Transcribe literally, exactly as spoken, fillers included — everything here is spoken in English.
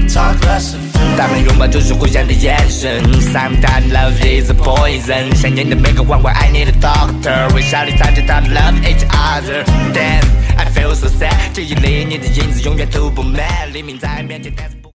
talk less of it。 他们拥抱就是互相的眼神 Sometimes love is a poison 想念的每个关怀爱你的 doctor 微笑里藏着他们 love each other Damn I feel so sad 这一里你的影子永远突不满黎明在面前